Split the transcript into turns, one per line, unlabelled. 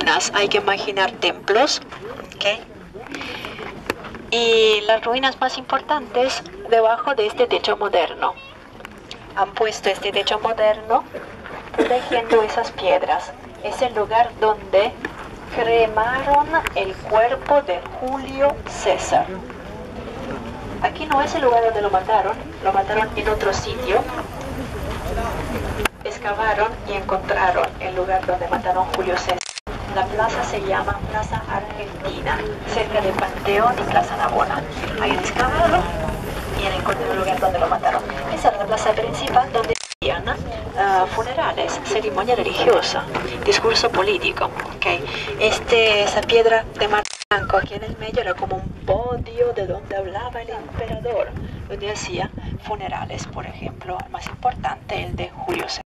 ruinas. Hay que imaginar templos, ¿ok? Y las ruinas más importantes debajo de este techo moderno. Han puesto este techo moderno protegiendo esas piedras. Es el lugar donde cremaron el cuerpo de Julio César. Aquí no es el lugar donde lo mataron en otro sitio. Excavaron y encontraron el lugar donde mataron a Julio César. La plaza se llama Plaza Argentina, cerca del Panteón y Plaza Navona. Ahí excavaron y han encontrado el lugar donde lo mataron. Esa era la plaza principal donde hacían funerales, ceremonia religiosa, discurso político. ¿Okay? Esa piedra de mar blanco aquí en el medio era como un podio de donde hablaba el emperador, donde hacía funerales, por ejemplo, el más importante, el de Julio César.